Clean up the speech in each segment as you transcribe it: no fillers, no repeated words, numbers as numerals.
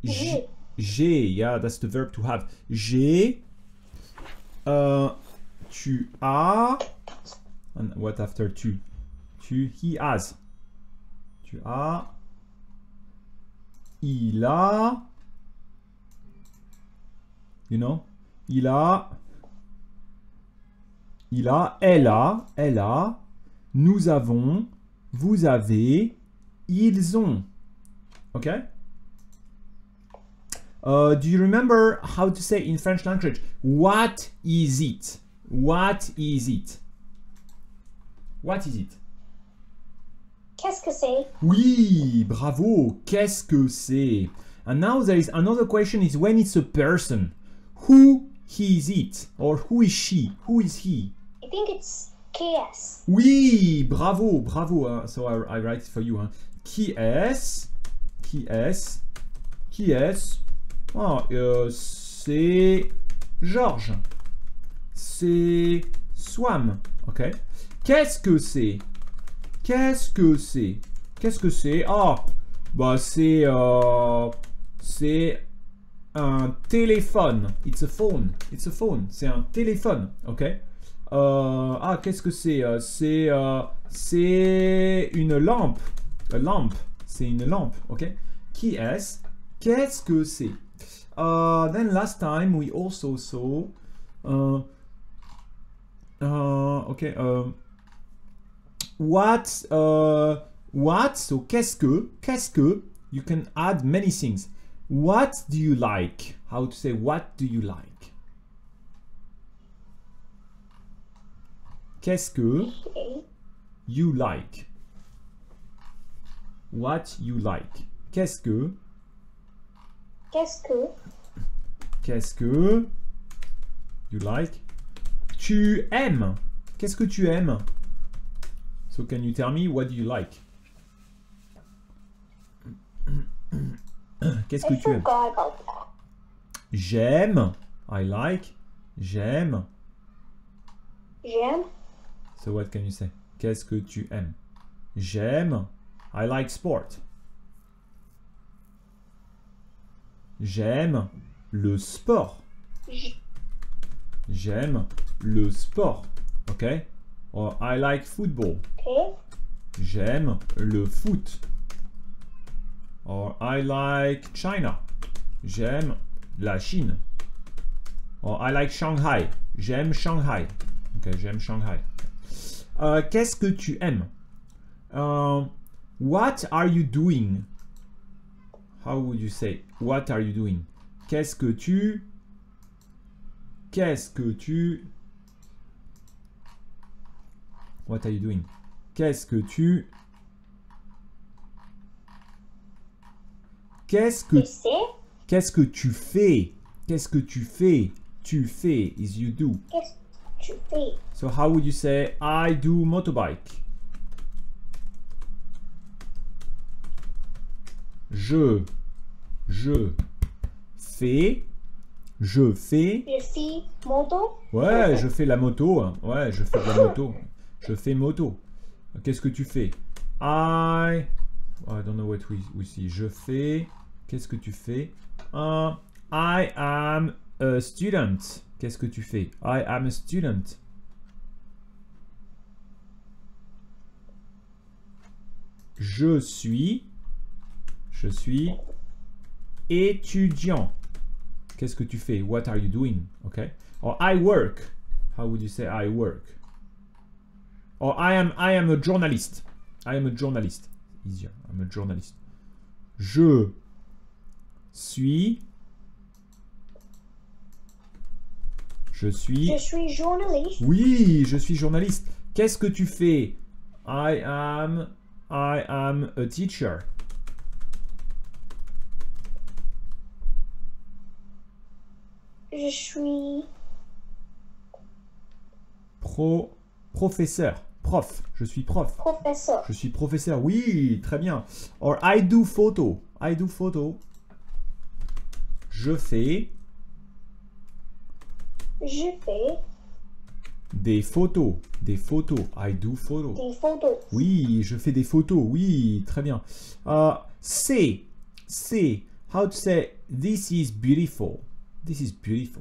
J'ai, yeah, that's the verb to have. J'ai, tu as, and what after tu? He has. Tu as, il a, you know, il a, elle a, nous avons, vous avez, ils ont. Okay? Do you remember how to say in French language, what is it? What is it? What is it? Qu'est-ce que c'est? Oui, bravo. Qu'est-ce que c'est? And now there is another question is when it's a person. Who is it? Or who is she? Who is he? I think it's KS. Oui, bravo, bravo. So I write it for you. Hein. Qui est-ce? Qui est-ce? Qui est-ce? Oh, c'est Georges. C'est Swam. Ok. Qu'est-ce que c'est? Qu'est-ce que c'est? Qu'est-ce que c'est? Ah, bah c'est un téléphone. It's a phone. It's a phone. C'est un téléphone. Ok. Ah, qu'est-ce que c'est? C'est une lampe. A lamp. C'est une lampe. Ok. Qui est-ce? Qu'est-ce que c'est? Then last time we also saw. Okay. What? So qu'est-ce que? You can add many things. What do you like? How to say what do you like? Qu'est-ce que you like? What you like? Qu'est-ce que? Qu'est-ce que you like? Tu aimes? Qu'est-ce que tu aimes? So can you tell me what do you like? Qu'est-ce que tu aimes? J'aime. I like. J'aime. J'aime. So what can you say? Qu'est-ce que tu aimes? J'aime. I like sport. J'aime le sport. J'aime le sport. Ok? Or I like football. Okay. J'aime le foot. Or I like China. J'aime la Chine. Or I like Shanghai. J'aime Shanghai. Ok, j'aime Shanghai. Qu'est-ce que tu aimes? What are you doing? How would you say? What are you doing? Qu'est-ce que tu... What are you doing? Qu'est-ce que tu... Qu'est-ce que tu fais? Qu'est-ce que tu fais? Tu fais is you do. Qu'est-ce que tu fais? So how would you say I do motorbike? Je fais moto. Ouais, je fais la moto. Ouais, je fais de la moto. Je fais moto. Qu'est-ce que tu fais? I don't know what we see. Je fais. Qu'est-ce que tu fais? I am a student. Qu'est-ce que tu fais? I am a student. Je suis étudiant. Qu'est-ce que tu fais? What are you doing? Okay. Or I work. How would you say I work? Or I am a journalist. I am a journalist. Easier. I'm a journalist. Je suis journaliste. Oui, je suis journaliste. Qu'est-ce que tu fais? I am a teacher. Je suis professeur. Prof. Je suis prof. professeur. Je suis professeur. Oui, très bien. Or I do photo. I do photo. Je fais des photos. Des photos. I do photo. Des photos. Oui, je fais des photos. Oui, très bien. C'est. How to say this is beautiful. This is beautiful.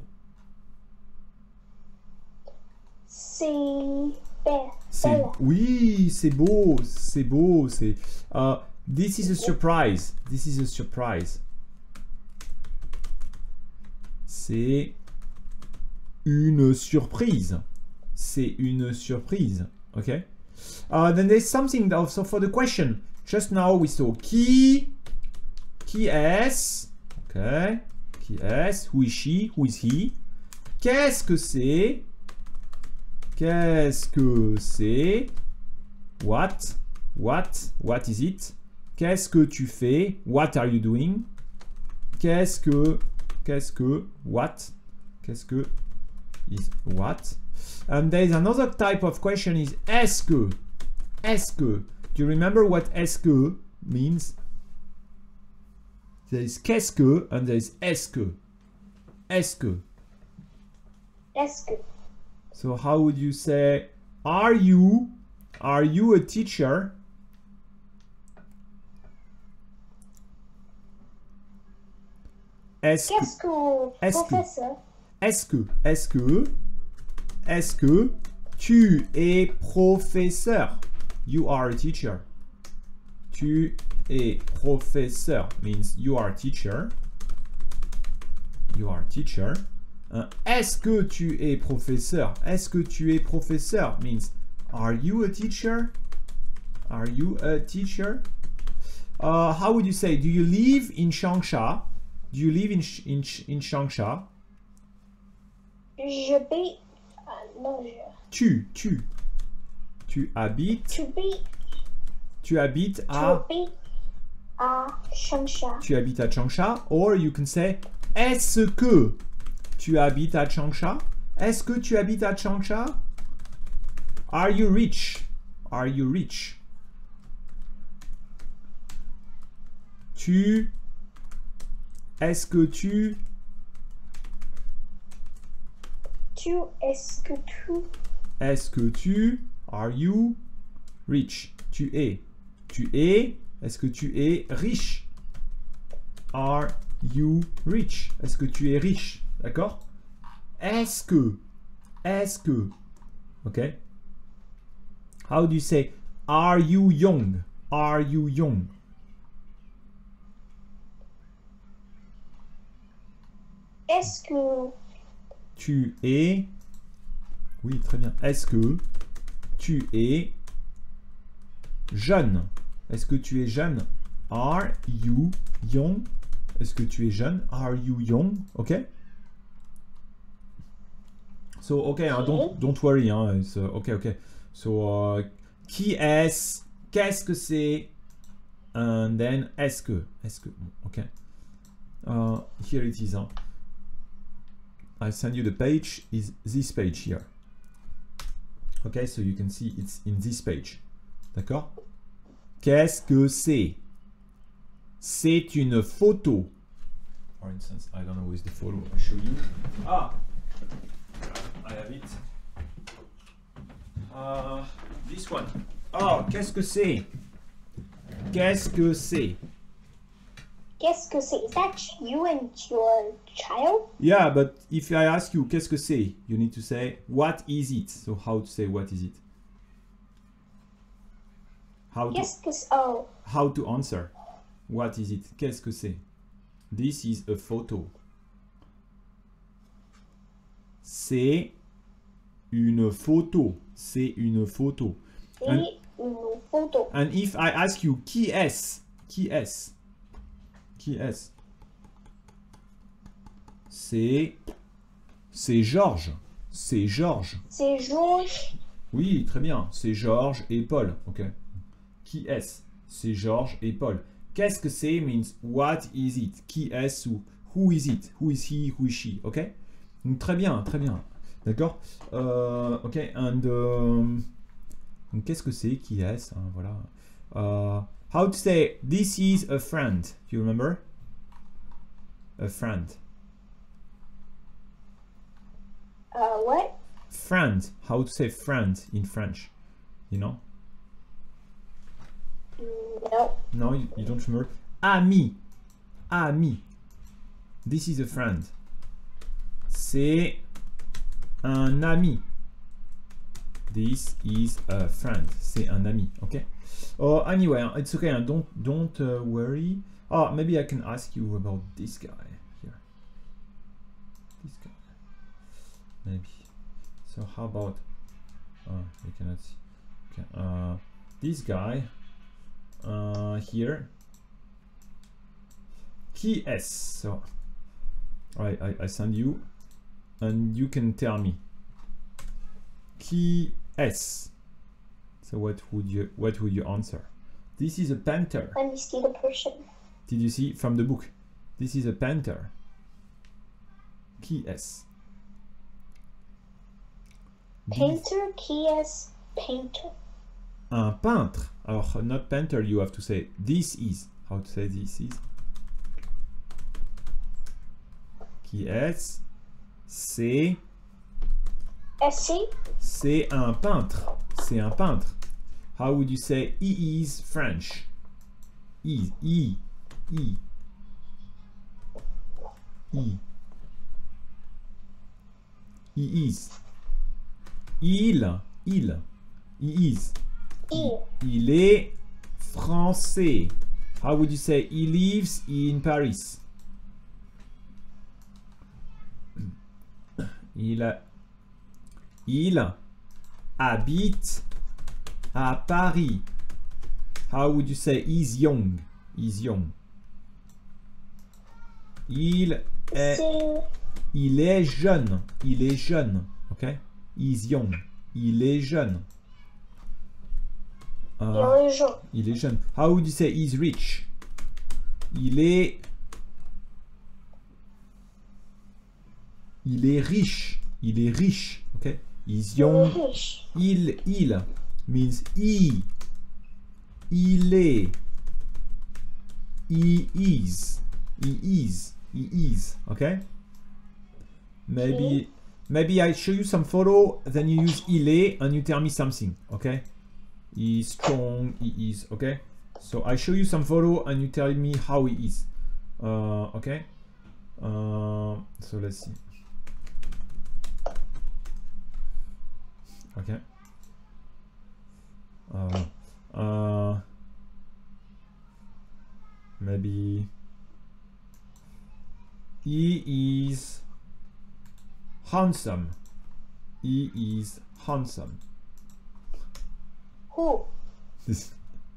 C'est belle. Oui, c'est beau, c'est beau. C'est. This is a surprise. This is a surprise. C'est une surprise. C'est une surprise. Okay. Then there's something also for the question. Just now we saw qui est. Okay. Qui est? Who is she? Who is he? Qu'est-ce que c'est? Qu'est-ce que c'est? What? What? What is it? Qu'est-ce que tu fais? What are you doing? Qu'est-ce que, what? Qu'est-ce que is what? And there is another type of question is est-ce que? Est-ce que? Do you remember what est-ce que means? There is qu'est-ce que and there is est-ce que. Est-ce que. Est-ce que? So how would you say, are you a teacher? Est-ce que tu es professeur? You are a teacher. Tu es professeur means you are a teacher. You are a teacher. Est-ce que tu es professeur? Est-ce que tu es professeur means are you a teacher? Are you a teacher? How would you say, do you live in Changsha? Do you live in Changsha? Je vis. Non, Tu habites. Tu habites à. Changsha. Tu habites à Changsha. Or you can say, est-ce que tu habites à Changsha? Est-ce que tu habites à Changsha? Are you rich? Are you rich? Est-ce que tu are you rich? Tu es, est-ce que tu es riche? Are you rich? Est-ce que tu es riche? D'accord? Est-ce que, ok? How do you say, are you young? Are you young? Est-ce que tu es, oui, très bien. Est-ce que tu es jeune? Est-ce que tu es jeune? Are you young? Est-ce que tu es jeune? Are you young? Okay. So okay, don't worry. It's, okay. So qui est? Qu'est-ce que c'est? And then est-ce que? Okay. Here it is. I send you the page. Is this page here? Okay, so you can see it's in this page. D'accord? Qu'est-ce que c'est? C'est une photo. For instance, I don't know where is the photo. I'll show you. Ah, I have it. This one. Oh, qu'est-ce que c'est? Qu'est-ce que c'est? Qu'est-ce que c'est? Is that you and your child? Yeah, but if I ask you qu'est-ce que c'est, you need to say what is it. So how to say what is it? How to answer. What is it? Qu'est-ce que c'est? This is a photo. C'est une photo. C'est une photo. Une photo. And if I ask you qui est? Qui est? Qui est? C'est Georges. C'est Georges. C'est Georges. Oui, très bien. C'est Georges et Paul. Ok. Qui est-ce? C'est Georges et Paul. Qu'est-ce que c'est means what is it? Qui est-ce ou who is it? Who is he? Who is she? Ok. Donc, très bien, très bien. D'accord. Ok. And donc, qu'est-ce que c'est? Qui est-ce? Voilà. How to say this is a friend? Do you remember? A friend. What? Friend. How to say friend in French? You know? No. No, you don't remember? Ami. Ami. This is a friend. C'est un ami. This is a friend. C'est un ami. Okay. Oh, anyway, it's okay. Don't worry. Oh, maybe I can ask you about this guy here. This guy. Maybe. So how about? You cannot see. Okay. This guy. Here. Qui est? So. I send you, and you can tell me. Qui est? So what would you answer? This is a panther. Let me see the person. Did you see from the book? This is a panther. Qui est? Painter, qui est painter? Un peintre. Alors, not painter, you have to say this is. How to say this is? Qui est? C'est. C'est un peintre. C'est un peintre. How would you say he is French? He. He is. Il. He is. Il est français. How would you say he lives in Paris? Il habite à Paris. How would you say he's young? He's young. Il est jeune. Il est jeune. Okay? He's young. Il est jeune. Il est jeune. How would you say he's rich? Il est riche. Il est riche. Okay? He's young. Il means he. Il est. He is. Okay? Maybe I show you some photo, then you use il est and you tell me something. Okay? He's strong. He is. Okay? So I show you some photo and you tell me how he is. Okay? So let's see. Okay. Maybe he is handsome. He is handsome. Who? This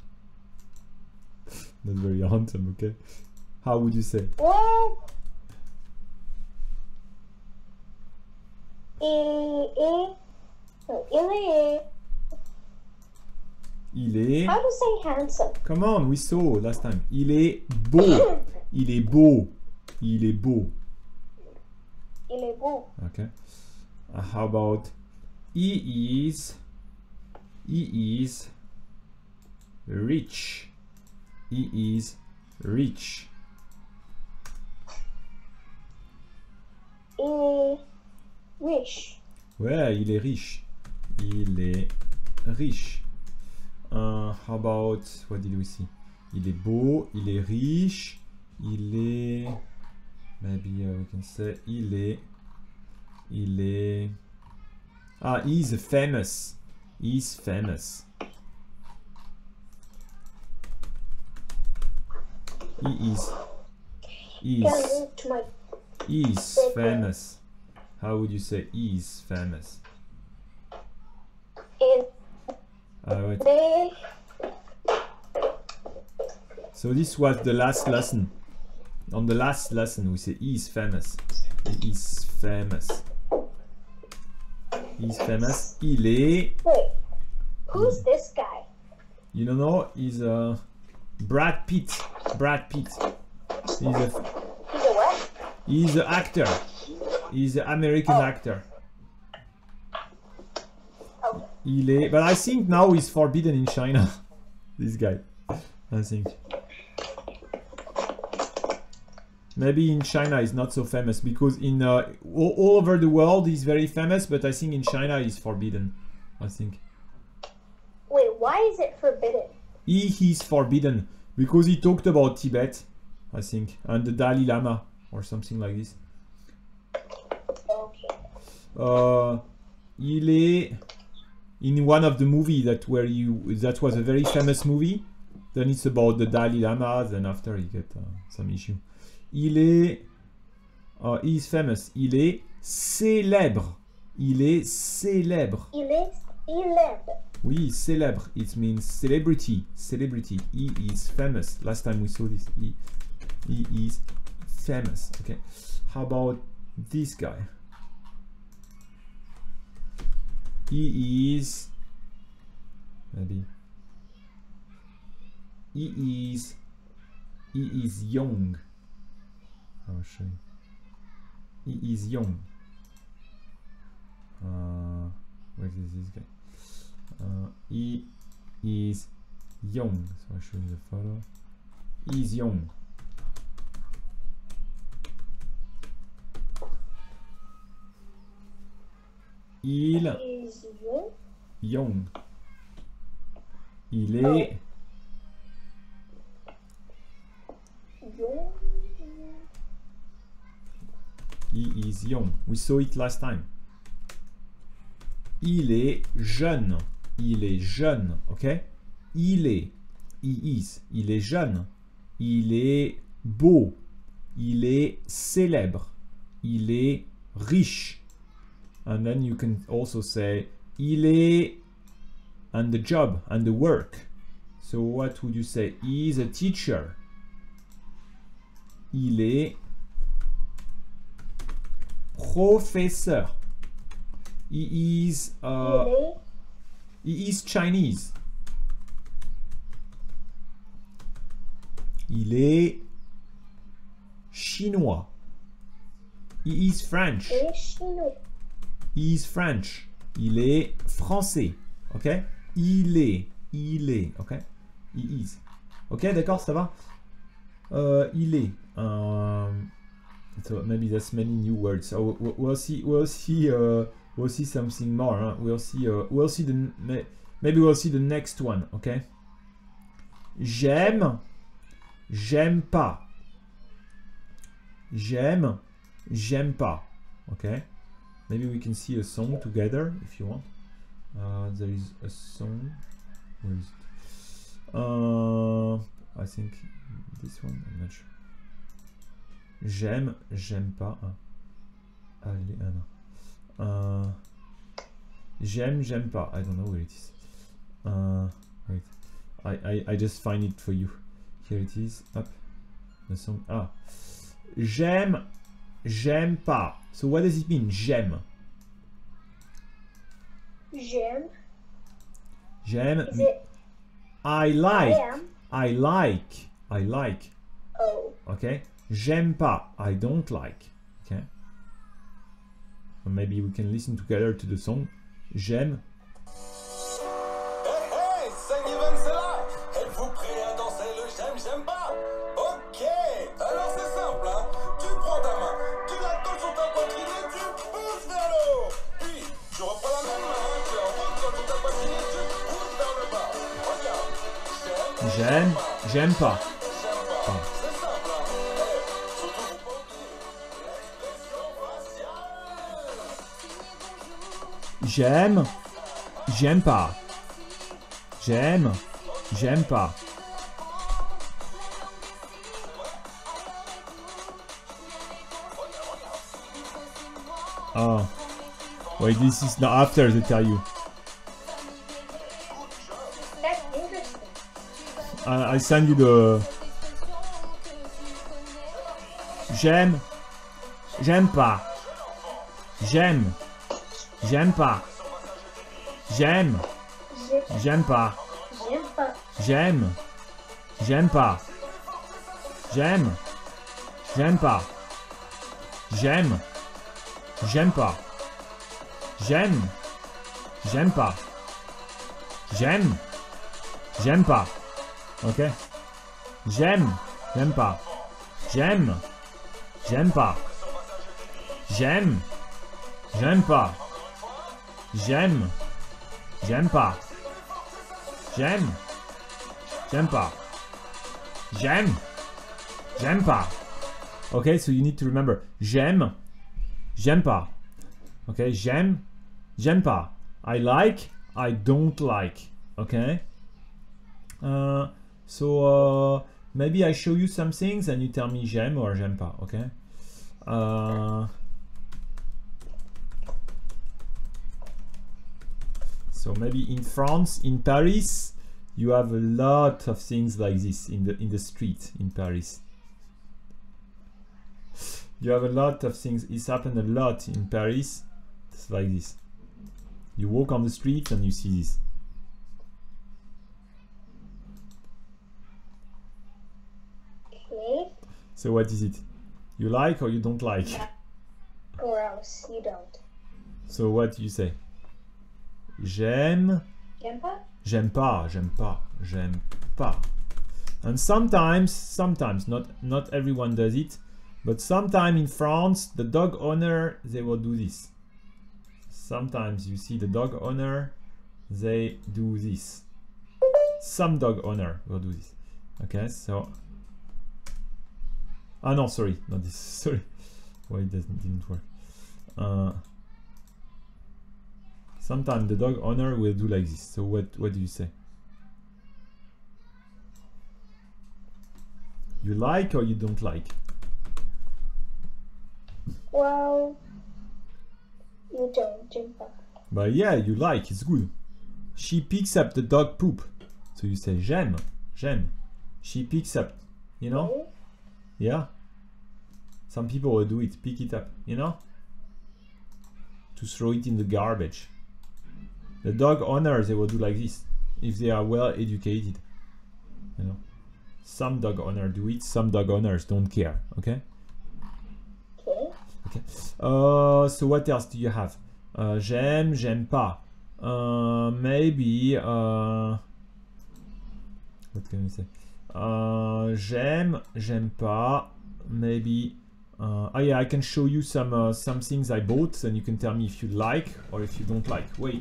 not very handsome. Okay. How would you say? Well, il est. How to say handsome? Come on, we saw last time. Il est beau. Il est beau. Il est beau. Il est beau. Okay. How about he is rich. He is rich. Rich. Ouais, il est riche. Il est riche. How about, what did we see? Il est beau, il est riche, il est, maybe we can say, il est, he's famous. He's famous. He's famous. How would you say he's famous? Wait. So this was the last lesson. On the last lesson we say he's famous. He is famous. He's famous. Il est. Wait, who's this guy? You don't know? He's Brad Pitt. Brad Pitt. He's a what? He's an actor. He's an American actor. Oh. Il est, but I think now he's forbidden in China. This guy, I think. Maybe in China he's not so famous because in all over the world he's very famous, but I think in China he's forbidden. I think. Wait, why is it forbidden? He's forbidden because he talked about Tibet, I think, and the Dalai Lama. or something like this. Okay. Il est in one of the movie that was a very famous movie. Then it's about the Dalai Lama. Then after he get some issue. Il est he is famous. Il est célèbre. Il est célèbre. Il est célèbre. Oui, célèbre. It means celebrity. Celebrity. He is famous. Last time we saw this. He is famous. Okay. How about this guy? He is maybe. He is young. I'll show you. He is young. Where is this guy? He is young. So I'll show you the photo. He is young. Il is young. Young. Il est Young. He is young. We saw it last time. Il est jeune. Il est jeune, ok? Il est. He is. Il est jeune. Il est beau. Il est célèbre. Il est riche. And then you can also say il est and the job and the work. So what would you say? He is a teacher. Il est professeur. He is Chinese. Il est chinois. He is French. Il est chinois. He is French. Il est français. Ok? Il est. Ok? He is. Ok, d'accord, ça va? Il est. So maybe that's many new words. So we'll see something more. Huh? We'll see maybe we'll see the next one. Okay. J'aime. J'aime pas. J'aime. J'aime pas. Okay. Maybe we can see a song together if you want. There is a song. Where is it? I think this one. I'm not sure. J'aime, j'aime pas. Allez, non. J'aime, j'aime pas. I don't know where it is. Wait. I just find it for you. Here it is. Up. The song. J'aime, j'aime pas. So what does it mean? J'aime. J'aime. J'aime. Is it I like. I am? I like. I like. Oh. Okay. J'aime pas. I don't like. Okay. Or maybe we can listen together to the song. J'aime. Hey, hey, Saint-Yvan, c'est là. Êtes-vous prêts à danser le j'aime, j'aime pas? Ok. Alors c'est simple, hein. Tu prends ta main, tu la colles sur ta poitrine et tu pousses vers le haut. Puis, tu reprends la même main, tu la recolle sur ta poitrine et tu pousses vers le bas. Regarde. J'aime. J'aime pas. J'aime pas. C'est simple, hein. Hey, surtout vous pas oublier l'expression faciale. J'aime. J'aime pas. J'aime. J'aime pas. Oh. Wait, this is not after they tell you. That's interesting. I send you the. J'aime. J'aime pas. J'aime. J'aime pas. J'aime. J'aime pas. J'aime pas. J'aime. J'aime pas. J'aime. J'aime pas. J'aime. J'aime pas. J'aime. J'aime pas. J'aime. J'aime pas. Ok. J'aime. J'aime pas. J'aime. J'aime pas. J'aime. J'aime pas. J'aime. J'aime pas. J'aime. J'aime pas. J'aime. J'aime pas. Okay, so you need to remember j'aime, j'aime pas. Okay, j'aime, j'aime pas. I like, I don't like. Okay. So maybe I show you some things and you tell me j'aime or j'aime pas. Okay. So maybe in France, in Paris, you have a lot of things like this in the street in Paris. You have a lot of things. It's happened a lot in Paris. It's like this. You walk on the street and you see this. Okay. So what is it? You like or you don't like? Gross. You don't. So what do you say? J'aime. J'aime pas? J'aime pas. J'aime pas. J'aime pas. And sometimes, not everyone does it, but sometimes in France, the dog owner, they will do this. Sometimes you see the dog owner, they do this. Some dog owner will do this. Okay, so. Ah no, sorry, not this. Sorry. Why it didn't work? Sometimes the dog owner will do like this. So what do you say? You like or you don't like? Well, you don't. J'aime pas. But yeah, you like, it's good. She picks up the dog poop. So you say j'aime, j'aime. She picks up, you know? Okay. Yeah. Some people will do it, pick it up, you know? To throw it in the garbage. The dog owners, they will do like this if they are well educated, you know? Some dog owners do it, some dog owners don't care, okay? Okay. Okay. So what else do you have? J'aime, j'aime pas. Maybe. What can we say? J'aime, j'aime pas. Maybe. Oh yeah, I can show you some things I bought, and you can tell me if you like or if you don't like. Wait.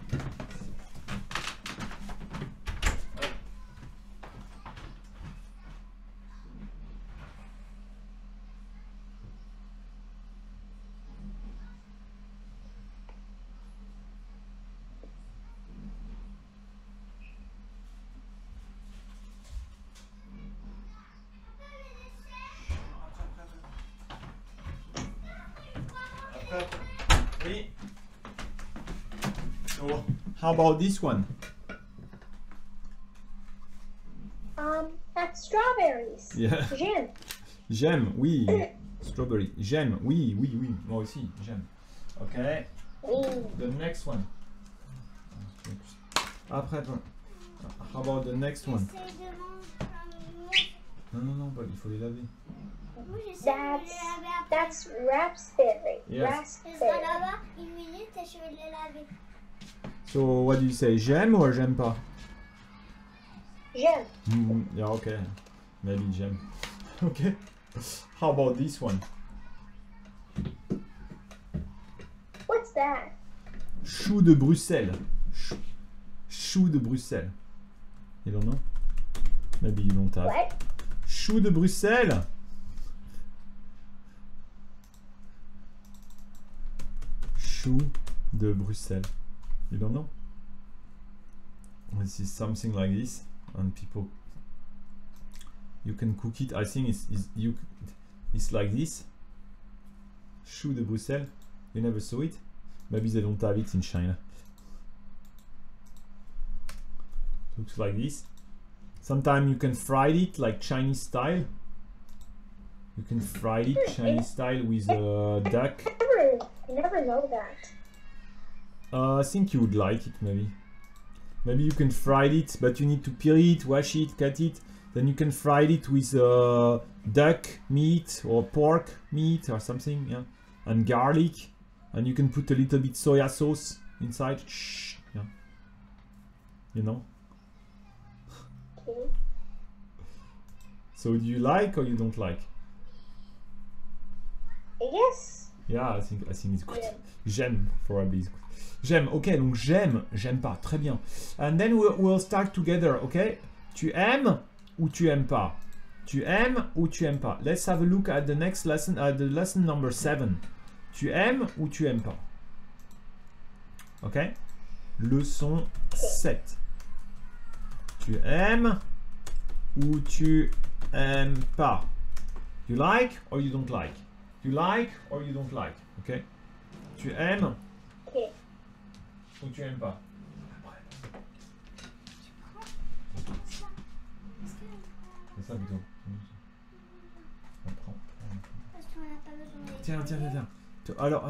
So, how about this one? That's strawberries. Yeah. J'aime. J'aime, oui. Strawberry. J'aime, oui. Moi aussi, j'aime. Okay. Oui. The next one. Après, how about the next one? Non, bah, il faut les laver. That's raspberry. Yes. Raspberry. So, what do you say? J'aime or j'aime pas? J'aime. Yeah, okay. Maybe j'aime. Okay. How about this one? What's that? Chou de Bruxelles. Chou de Bruxelles. You don't know? Maybe you don't have. What? Chou de Bruxelles. Chou de Bruxelles. You don't know? This is something like this, and people. You can cook it. I think it's like this. Chou de Bruxelles. You never saw it? Maybe they don't have it in China. Looks like this. Sometimes you can fry it like Chinese style. You can fry it Chinese style with a duck. I never know that. I think you would like it, maybe. Maybe you can fry it, but you need to peel it, wash it, cut it. Then you can fry it with duck meat or pork meat or something, yeah, and garlic. And you can put a little bit soya sauce inside. Shh, yeah. You know. Okay. So do you like or you don't like? Yes. Yeah, I think it's good. Yeah. J'aime, probably is good. J'aime, ok, donc j'aime, j'aime pas, très bien. And then we'll start together, ok? Tu aimes ou tu aimes pas? Tu aimes ou tu aimes pas? Let's have a look at the next lesson, at the lesson number 7. Tu aimes ou tu aimes pas? Ok? Leçon 7. Tu aimes ou tu aimes pas? You like or you don't like? You like or you don't like? Ok? Tu aimes Okay. ou tu aimes pas? C'est ça plutôt. Prends. Tiens. Alors,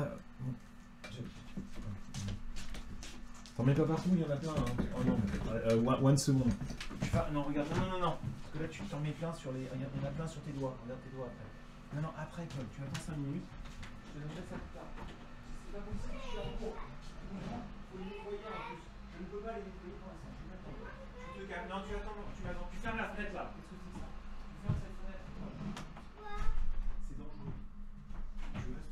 t'en mets pas partout, il y en a plein. Hein. Oh non, one seconde. Non, regarde, non. Parce que là, tu t'en mets plein sur les. Il y en a plein sur tes doigts. Regarde tes doigts après. Non, après, Claude, tu attends 5 minutes. Je te donnerai ça plus tard. C'est pas possible, je suis en cours. Faut les nettoyer en plus. Je ne peux pas les nettoyer pour l'instant. Tu te calmes. Non, tu attends, tu fermes la fenêtre là. Qu'est-ce que c'est ça? Tu fermes cette fenêtre. C'est dangereux. Je reste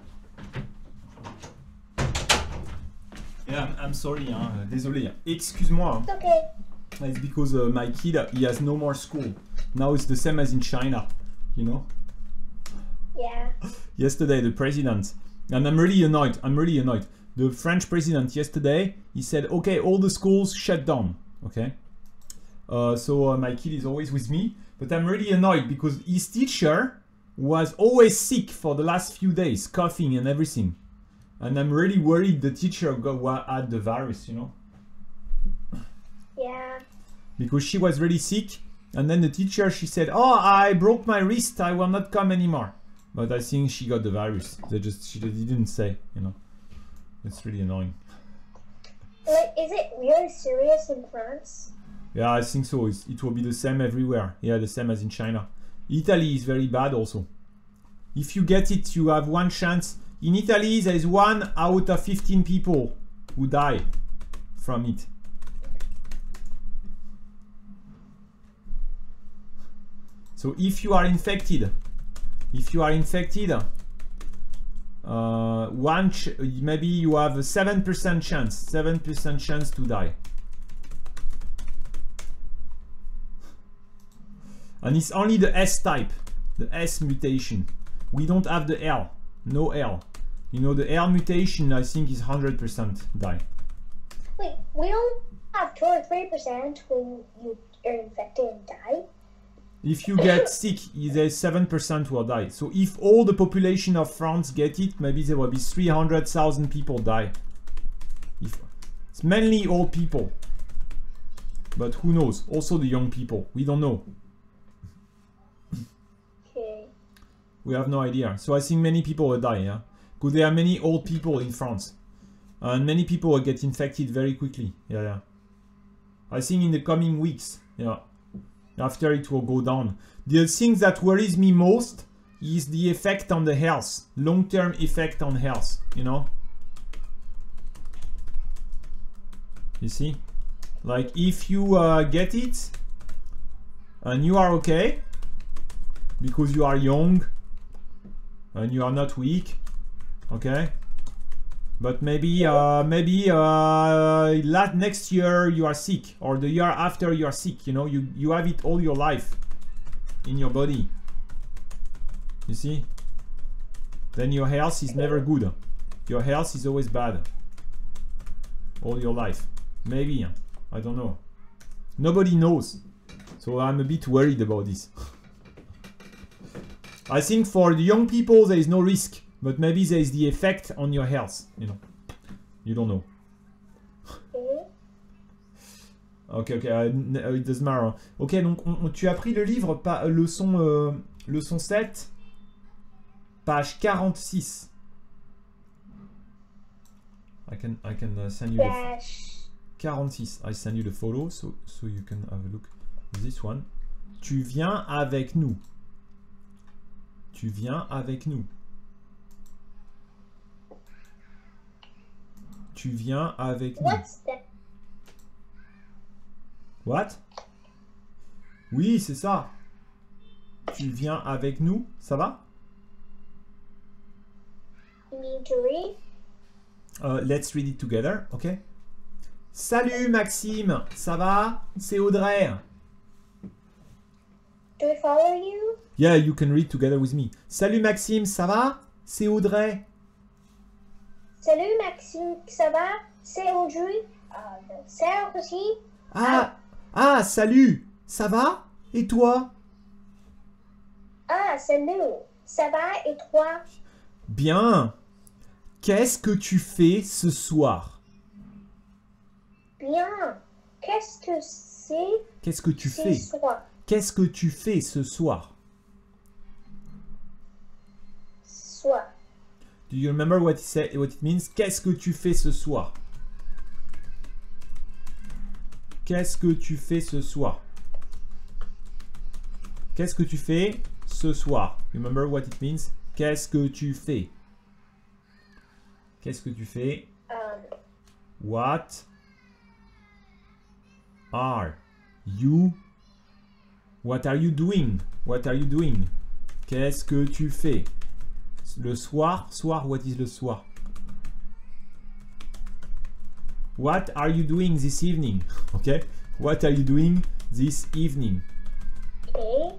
tranquille. Yeah, I'm sorry, hein. Désolé. Excuse-moi. It's okay. It's because my kid, he has no more school. Now it's the same as in China, you know? Yeah. Yesterday, the president, and I'm really annoyed. The French president yesterday, he said, okay, all the schools shut down, okay? So my kid is always with me, but I'm really annoyed because his teacher was always sick for the last few days, coughing and everything. And I'm really worried the teacher had the virus, you know? Yeah. Because she was really sick, and then the teacher, she said, oh, I broke my wrist, I will not come anymore. But I think she got the virus. She didn't say, you know. It's really annoying. Like, is it really serious in France? Yeah, I think so. It will be the same everywhere. Yeah, the same as in China. Italy is very bad also. If you get it, you have one chance. In Italy, there is 1 out of 15 people who die from it. So if you are infected, maybe you have a 7% chance to die. And it's only the S type, the S mutation. We don't have the L, no L. You know, the L mutation, I think, is 100% die. Wait, we don't have 2 or 3% when you are infected and die? If you get sick, there's 7% will die. So if all the population of France get it, maybe there will be 300,000 people die. It's mainly old people. But who knows? Also the young people. We don't know. Okay. We have no idea. So I think many people will die, yeah? Because there are many old people in France. And many people will get infected very quickly. Yeah. I think in the coming weeks, yeah. After it will go down. The thing that worries me most is the effect on the health. Long-term effect on health, you know? You see? Like if you get it and you are okay because you are young and you are not weak, okay? But maybe next year you are sick, or the year after you are sick, you know, you have it all your life in your body. You see? Then your health is never good. Your health is always bad. All your life. Maybe, I don't know. Nobody knows. So I'm a bit worried about this. I think for the young people there is no risk. But maybe there is the effect on your health, you know. You don't know. Ok, it doesn't matter. Ok, donc tu as pris le livre, leçon 7, page 46. I can send you the 46. I send you the photo so you can have a look. This one. Tu viens avec nous. Tu viens avec nous. Tu viens avec nous. What's that? What? Oui, c'est ça. Tu viens avec nous, ça va? You need to read? Let's read it together, ok? Salut Maxime, ça va? C'est Audrey. Do I follow you? Yeah, you can read together with me. Salut Maxime, ça va? C'est Audrey. Salut Maxime, ça va? C'est Audrey. C'est aussi. Ah, salut, ça va? Et toi? Ah, salut. Ça va et toi? Bien. Qu'est-ce que tu fais ce soir? Bien. Qu'est-ce que c'est Qu'est-ce que tu ce fais? soir? Qu'est-ce que tu fais ce soir? Soir. Do you remember what it means? Qu'est-ce que tu fais ce soir? Qu'est-ce que tu fais ce soir? Qu'est-ce que tu fais ce soir? Remember what it means? Qu'est-ce que tu fais? Qu'est-ce que tu fais? What are you? What are you doing? What are you doing? Qu'est-ce que tu fais? Le soir, what is le soir? What are you doing this evening? Okay? What are you doing this evening? Okay.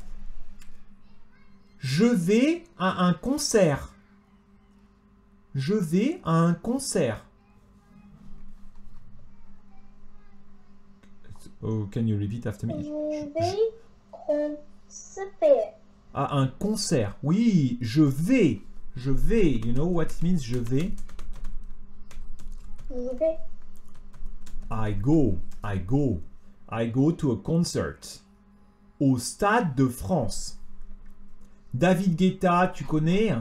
Je vais à un concert. Je vais à un concert. Oh, can you repeat after me? Je vais concert. À un concert. Oui, je vais. Je vais. You know what it means? Je vais. Je vais. I go. I go. I go to a concert. Au Stade de France. David Guetta, tu connais?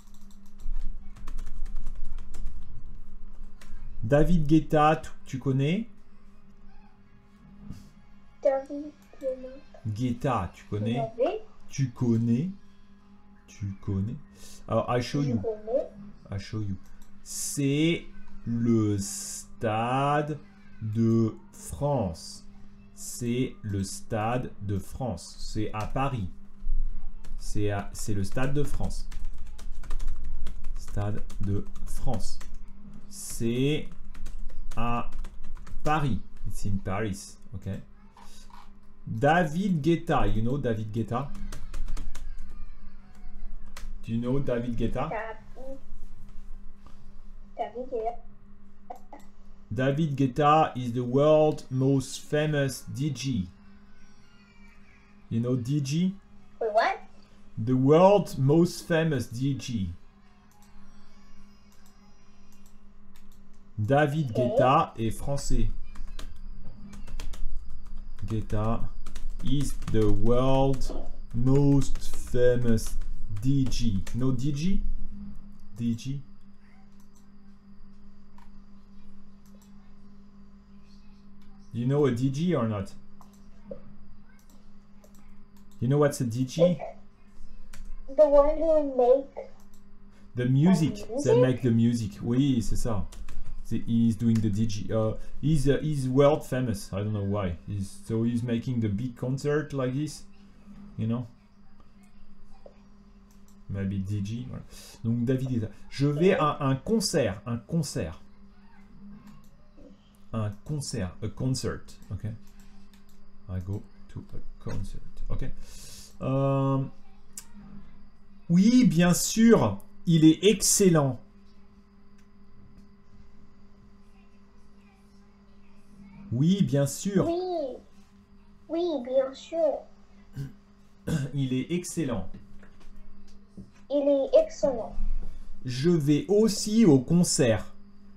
David Guetta, tu connais? David Guetta, tu connais? David. Tu connais? Tu connais? Alors, I show Je you. connais. I show you. C'est le Stade de France. C'est le Stade de France. C'est à Paris. C'est le Stade de France. Stade de France. C'est à Paris. It's in Paris. Ok. David Guetta. You know David Guetta? Do you know David Guetta? David Guetta. David Guetta is the world's most famous DJ. You know DJ? Wait, what? The world's most famous DJ. David Guetta est français. Guetta is the world's most famous DJ. You know DJ? DJ? You know a DJ or not? You know what's a DJ? The one who make The music. music? They make the music. Oui, c'est ça. He's doing the DJ. He's world famous. I don't know why. He's making the big concert like this. You know? Maybe DJ. Voilà. Donc David Guetta. Je vais à un concert. Un concert. Un concert. A concert. Ok. I go to a concert. Ok. Oui, bien sûr. Il est excellent. Oui, bien sûr. Oui. Oui, bien sûr. Il est excellent. Il est excellent. Je vais aussi au concert.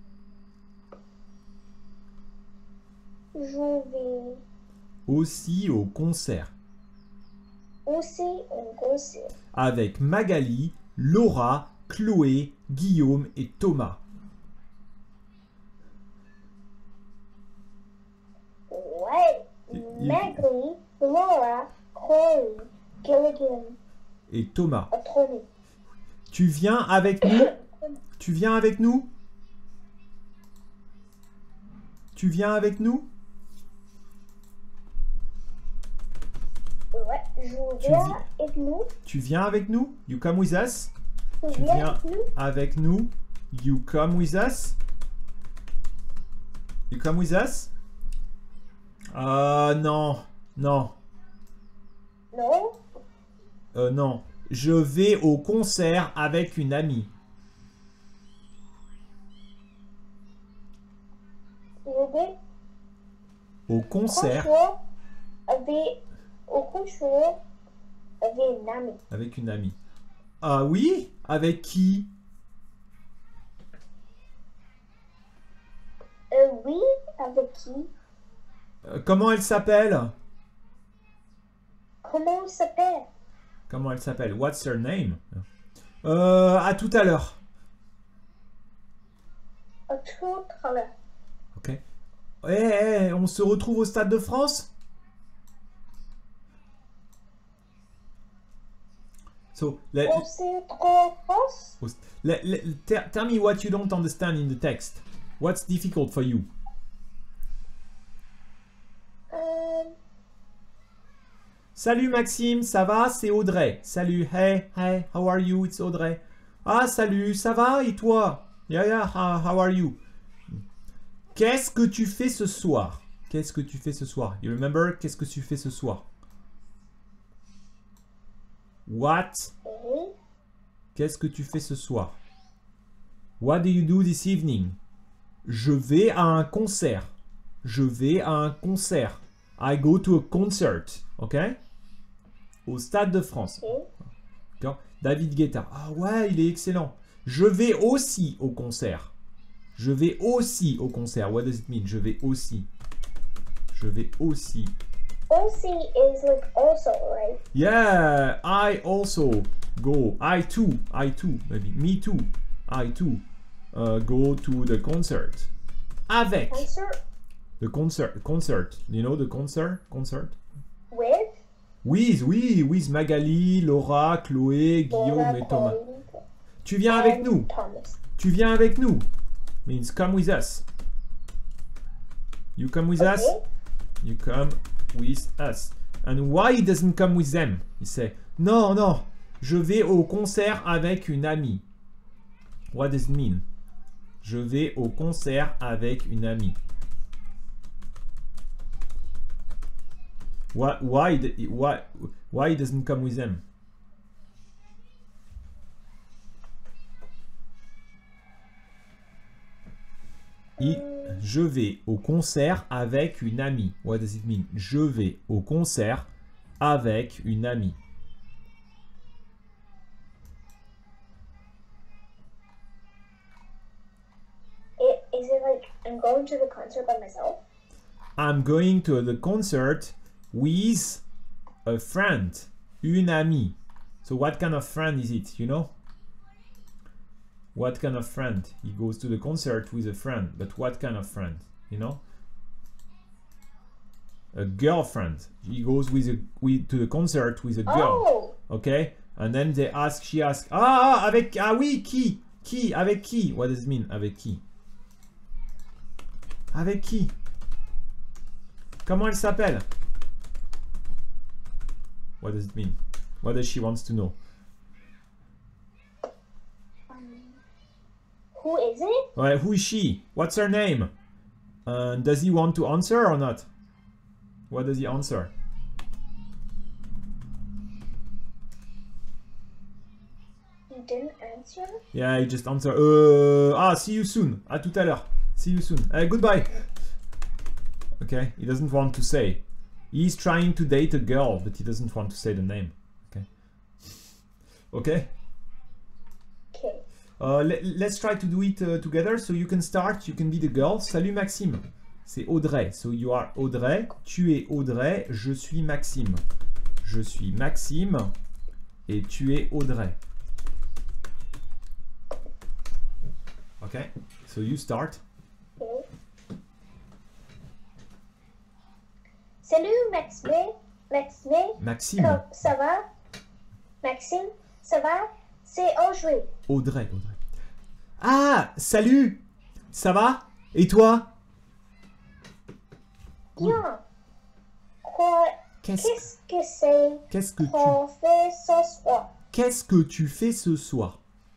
Je vais Aussi au concert. aussi au concert. Avec Magali, Laura, Chloé, Guillaume et Thomas. Ouais. Maggie, Laura, Chloe, Gilligan, Et Thomas. Tony. Tu viens avec nous? Tu viens avec nous? Tu viens avec nous? Ouais, je viens avec nous. Tu viens avec nous? You come with us? Tu Tu viens viens avec nous. avec nous? You come with us? You come with us? Non. Non. Non, Non. Je vais au concert avec une amie. Je vais Au concert au concert avec une amie. avec une amie. Ah oui? Avec qui? Oui, avec qui? Comment elle s'appelle? Comment il s'appelle? Comment elle s'appelle? What's her name? À tout à l'heure. À tout à l'heure. Ok. On se retrouve au Stade de France? So, On se trouve tell me what you don't understand in the text. What's difficult for you? Salut Maxime, ça va? C'est Audrey. Salut, hey, how are you? It's Audrey. Ah, salut, ça va? Et toi? Yeah, how are you? Qu'est-ce que tu fais ce soir? Qu'est-ce que tu fais ce soir? You remember? Qu'est-ce que tu fais ce soir? What? Qu'est-ce que tu fais ce soir? What do you do this evening? Je vais à un concert. Je vais à un concert. I go to a concert. Ok? Au Stade de France. D'accord? David Guetta. Ah ouais, il est excellent. Je vais aussi au concert. Je vais aussi au concert. What does it mean? Je vais aussi. Je vais aussi. Also is like also, right? Yeah, I also go. I too, maybe. Me too. I too go to the concert. Avec. Concert The concert. You know the concert? with? With Magali, Laura, Chloé, Guillaume et Thomas. Tu viens avec nous. Thomas. Tu viens avec nous. Means come with us. You come with us. You come with us. And why he doesn't come with them? He say, non, je vais au concert avec une amie. What does it mean? Je vais au concert avec une amie. Why he doesn't come with them? Je vais au concert avec une amie. What does it mean? Je vais au concert avec une amie. Is it like I'm going to the concert by myself? I'm going to the concert with a friend. Une amie. So what kind of friend is it, you know? What kind of friend? He goes to the concert with a friend. But what kind of friend? You know? A girlfriend. He goes to the concert with a girl. Oh, Okay? And then she asks, oui, qui? Qui? Avec qui? What does it mean? Avec qui? Avec qui? Comment elle s'appelle? What does it mean? What does she wants to know? who is it? Well, who is she? What's her name? Does he want to answer or not? What does he answer? He didn't answer. Yeah, he just answer. See you soon. À tout à l'heure. See you soon. Goodbye. Okay, he doesn't want to say. He's trying to date a girl, but he doesn't want to say the name. Okay. Okay. Okay. Let's try to do it together. So you can start. You can be the girl. Salut Maxime. C'est Audrey. So you are Audrey. Tu es Audrey. Je suis Maxime. Je suis Maxime. Et tu es Audrey. Okay. So you start. Okay. Salut Maxime. Maxime. Ça va? Maxime, ça va? C'est Audrey. Audrey. Ah, salut. Ça va? Et toi? Bien. Quoi? Qu'est-ce que c'est Qu'est-ce que qu'on fait ce soir? Qu'est-ce que tu fais ce soir?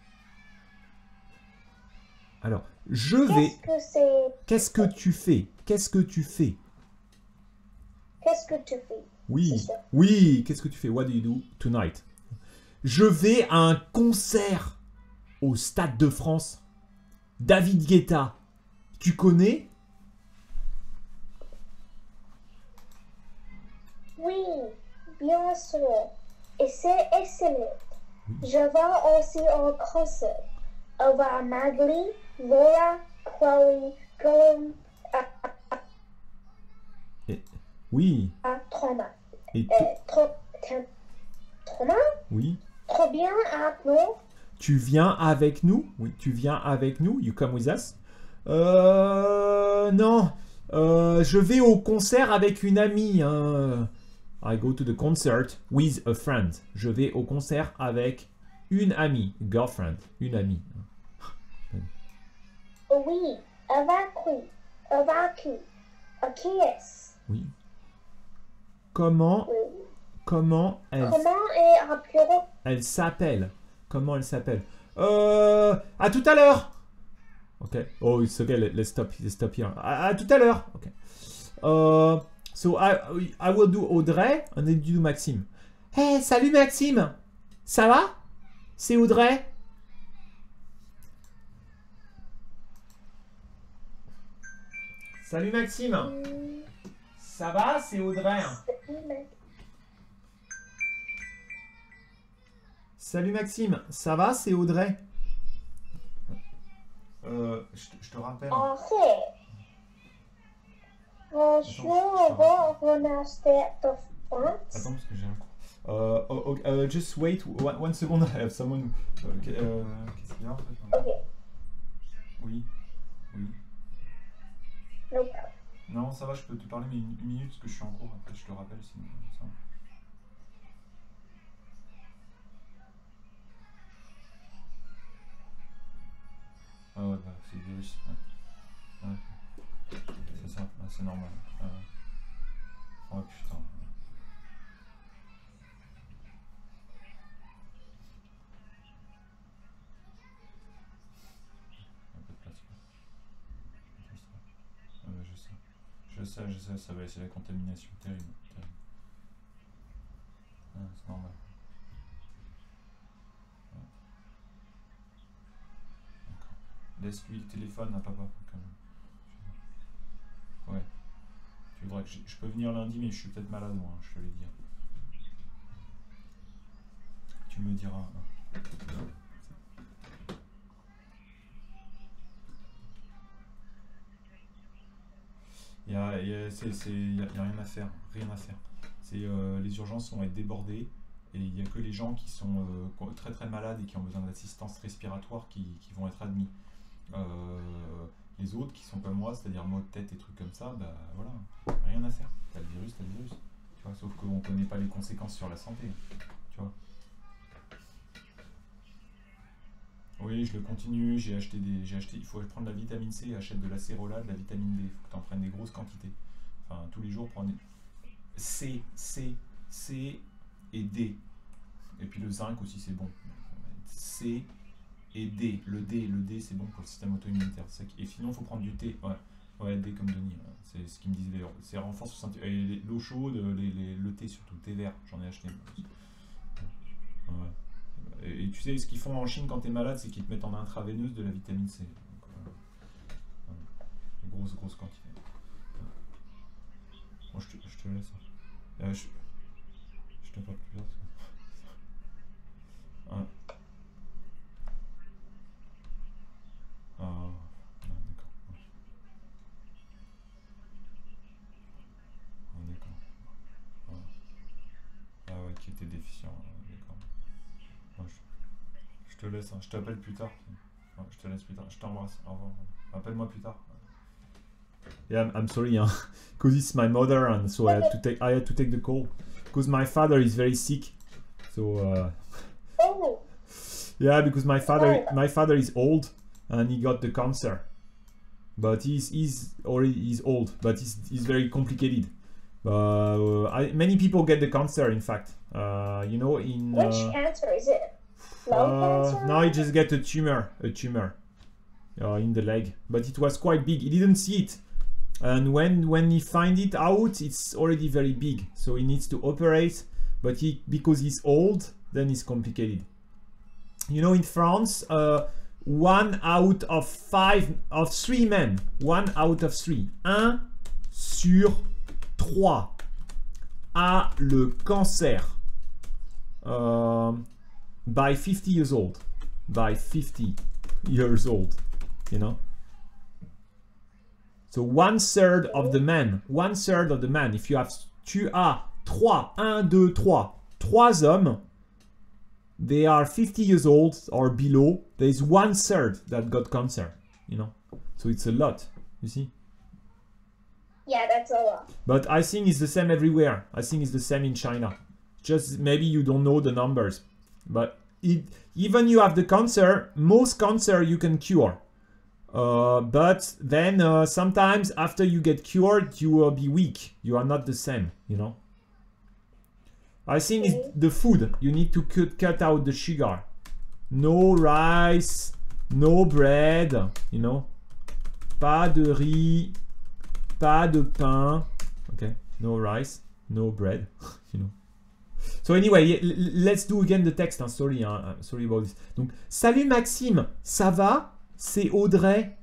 Alors, je vais. Qu'est-ce que c'est? Qu'est-ce que tu fais? Qu'est-ce que tu fais? Qu'est-ce que tu fais? Oui. C'est ça. Oui, qu'est-ce que tu fais? What do you do tonight? Je vais à un concert au Stade de France. David Guetta. Tu connais? Oui, bien sûr. Et c'est excellent. Je vais aussi au concert. On va à Magali, Laura, Chloé, Gollum, Oui. Thomas. Et Thomas? oui. Trop bien avec nous. Tu viens avec nous? Oui, tu viens avec nous? You come with us? Non. Je vais au concert avec une amie. Hein. I go to the concert with a friend. Je vais au concert avec une amie. Girlfriend. Une amie. Oui, avec qui? Avec qui? Qui est-ce? Oui. Comment elle est appelée? Elle s'appelle. Comment elle s'appelle? À tout à l'heure. Ok. Oh, it's okay. Let's stop here. À tout à l'heure. Ok. So I will do Audrey and then you do Maxime. Hey, salut Maxime. Ça va? C'est Audrey. Salut Maxime. Ça va? C'est Audrey. Salut Maxime, ça va? C'est Audrey. Je te rappelle. Ok. Bonjour, on va renaître de France. Attends, parce que j'ai un coup. Just wait one second, I have someone. Qu'est-ce qu'il y a en fait? Ok. Oui. No. Non, ça va, je peux te parler, mais une minute parce que je suis en cours. Après, je te rappelle sinon. Ça va. Ah ouais, bah, c'est le virus. Ouais. C'est ça, c'est normal. Oh putain. Un peu de place. Je sais, ça va, c'est la contamination terrible. C'est normal. Laisse-lui le téléphone à papa quand même. Ouais. Tu voudrais que je peux venir lundi, mais je suis peut-être malade moi, je te l'ai dit. Tu me diras. Il y a rien à faire, les urgences vont être débordées et il n'y a que les gens qui sont très très malades et qui ont besoin d'assistance respiratoire qui vont être admis. Les autres qui sont comme moi, c'est-à-dire maux de tête et trucs comme ça, bah voilà, rien à faire. T'as le virus, tu vois, sauf qu'on connaît pas les conséquences sur la santé, tu vois. Oui, je le continue, j'ai acheté, il faut prendre la vitamine C, achète de la cérola, de la vitamine D, il faut que tu en prennes des grosses quantités. Enfin, tous les jours, prends des C et D. Et puis le zinc aussi, c'est bon. C et D. Le D c'est bon pour le système auto-immunitaire. Et sinon, il faut prendre du thé. Ouais, D comme Denis. C'est ce qu'il me disait d'ailleurs. C'est renforce l'eau chaude, le thé surtout, thé vert, j'en ai acheté. Ouais. Et tu sais, ce qu'ils font en Chine quand tu es malade, c'est qu'ils te mettent en intraveineuse de la vitamine C. Donc, grosse quantité. Bon, je te laisse. Je te parle plus tard. Ouais. D'accord. D'accord. Ah ouais, qui était déficient. D'accord. Je te laisse, hein. Je t'appelle plus tard. Ouais, je te laisse plus tard. Je t'embrasse. Au revoir. Appelle-moi plus tard. Yeah, I'm sorry, because it's my mother, and so I had to take the call, because my father is very sick. So yeah, because my father is old and he got the cancer, but he's old, but he's very complicated. Many people get the cancer, in fact. You know, in which cancer is it? Lung cancer? No, he just get a tumor in the leg, but it was quite big. He didn't see it, and when he find it out, it's already very big. So he needs to operate, but because he's old, then it's complicated. You know, in France, 1 out of 3 men, 1 out of 3, 1 sur 3 a le cancer by 50 years old. By 50 years old, you know. So 1/3 of the men, 1/3 of the men, if you have, tu as 3, 1, 2, 3, 3 hommes, they are 50 years old or below, there is 1/3 that got cancer, you know. So it's a lot, you see. Yeah, that's a lot. But I think it's the same everywhere. I think it's the same in China. Just maybe you don't know the numbers. But even you have the cancer, most cancer you can cure. But then sometimes after you get cured, you will be weak. You are not the same, you know. I think it's the food. You need to cut out the sugar. No rice, no bread, you know. Pas de riz, pas de pain. Okay, no rice, no bread, you know. So anyway, let's do again the text. Hein. Sorry, hein. Sorry about this. Donc, salut Maxime, ça va? C'est Audrey.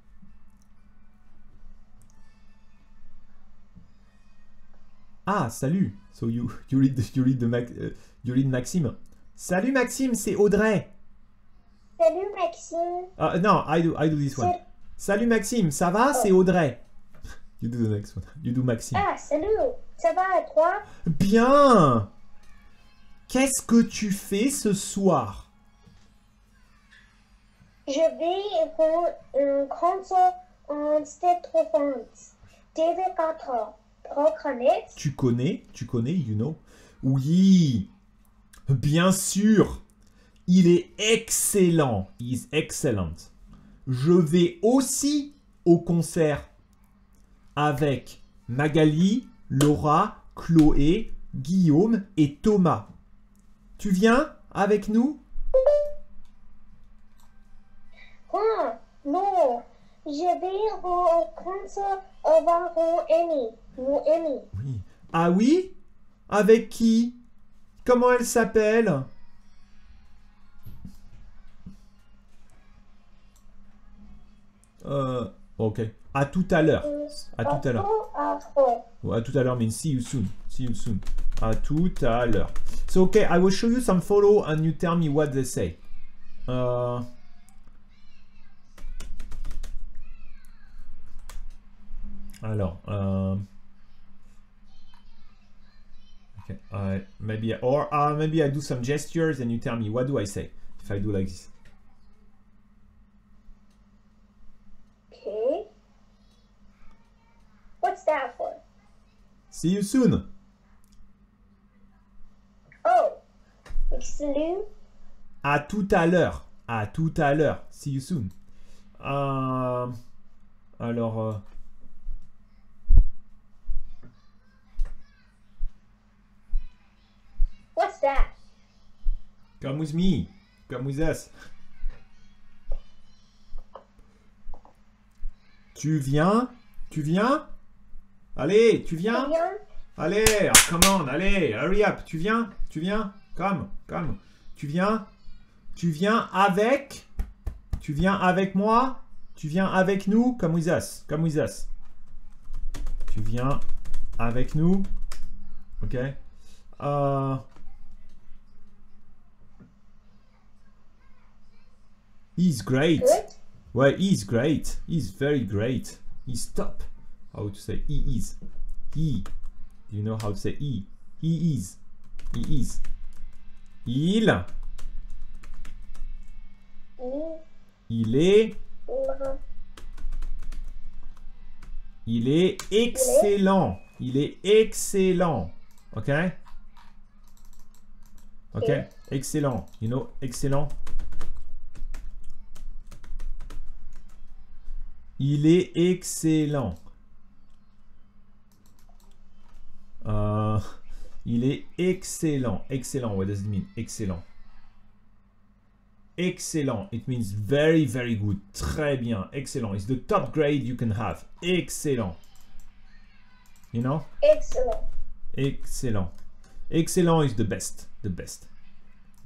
Ah, salut. So you read Maxime. Salut Maxime, c'est Audrey. Salut Maxime. No, I do this one. Salut Maxime, ça va? C'est Audrey. You do the next one. You do Maxime. Ah, salut. Ça va et toi? Bien. Qu'est-ce que tu fais ce soir? Je vais pour un concert en Stade de France. TV4. Tu connais, you know? Oui, bien sûr. Il est excellent. He is excellent. Je vais aussi au concert avec Magali, Laura, Chloé, Guillaume et Thomas. Tu viens avec nous? Non. Je vais au concert avec Amy. Oui. Ah oui? Avec qui? Comment elle s'appelle? Ok. À tout à l'heure. À tout à l'heure. À tout à l'heure means see you soon. See you soon. À tout à l'heure. So okay, I will show you some photo and you tell me what they say. Alors, okay, maybe I do some gestures and you tell me what do I say if I do like this. Okay. What's that for? See you soon. Oh, salut. À tout à l'heure. À tout à l'heure. See you soon. Alors. What's that? Come with me. Come with us. Tu viens? Tu viens? Allez, tu viens? Allez, come on, allez, hurry up. Tu viens? Tu viens? Come. Tu viens? Tu viens avec? Tu viens avec moi? Tu viens avec nous? Come with us. Come with us. Tu viens avec nous? Ok. He's great. Good? Well, he's great. He's very great. He's top. How to say he is? He. Do you know how to say he? He is. He is. Il est. Il est excellent. Il est excellent. Ok? Ok? Excellent. You know, excellent. Il est excellent. Il est excellent. Excellent. What does it mean? Excellent. Excellent. It means very, very good. Très bien. Excellent. It's the top grade you can have. Excellent. You know? Excellent. Excellent. Excellent is the best. The best.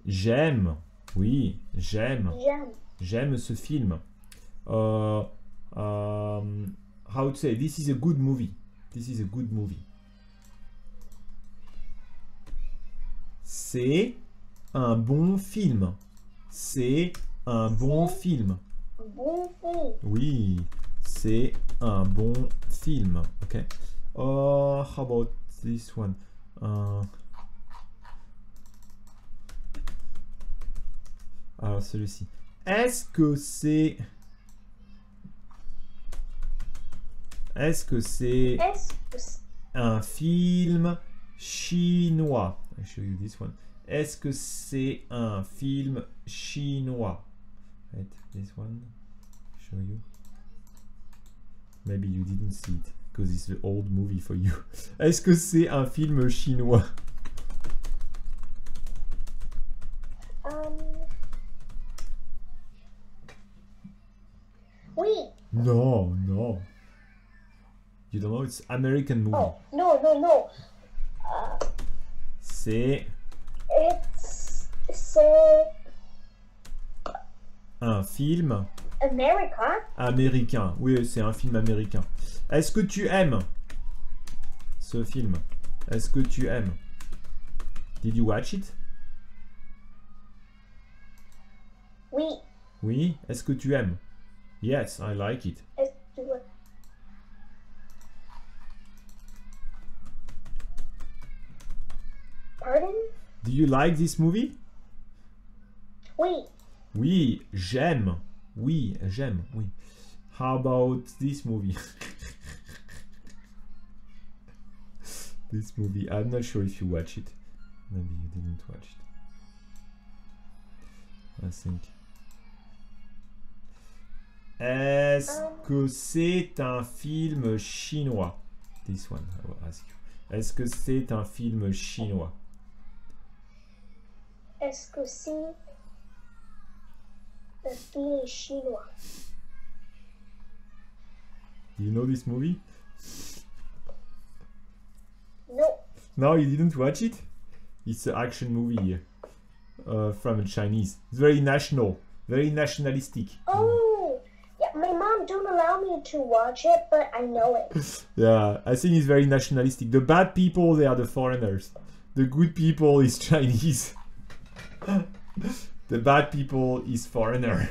J'aime. Oui, j'aime. J'aime. J'aime ce film. How to say? This is a good movie. This is a good movie. C'est un bon film. C'est un bon film. Bon film. Oui, c'est un bon film. Ok. How about this one? Alors celui-ci. Est-ce que c'est Est-ce que c'est un film chinois? I show you this one. Est-ce que c'est un film chinois? Wait, this one. Show you. Maybe you didn't see it because it's the old movie for you. Est-ce que c'est un film chinois? Oui. No, no. You don't know, it's American movie. Oh, no. C'est C'est un film America. américain. Oui, c'est un film américain. Est-ce que tu aimes ce film? Est-ce que tu aimes? Did you watch it? Oui. Oui. Est-ce que tu aimes? Yes, I like it. Est-ce que tu- Pardon? Do you like this movie? Oui. Oui, j'aime. Oui, j'aime. Oui. How about this movie? This movie. I'm not sure if you watch it. Maybe you didn't watch it. I think. Est-ce que c'est un film chinois? This one, I will ask you. Est-ce que c'est un film chinois? Est-ce que c'est un film chinois? Do you know this movie? No. No, you didn't watch it? It's an action movie from a Chinese. It's very national, very nationalistic. Oh, yeah. My mom don't allow me to watch it, but I know it. Yeah, I think it's very nationalistic. The bad people, they are the foreigners. The good people is Chinese. The bad people is foreigner.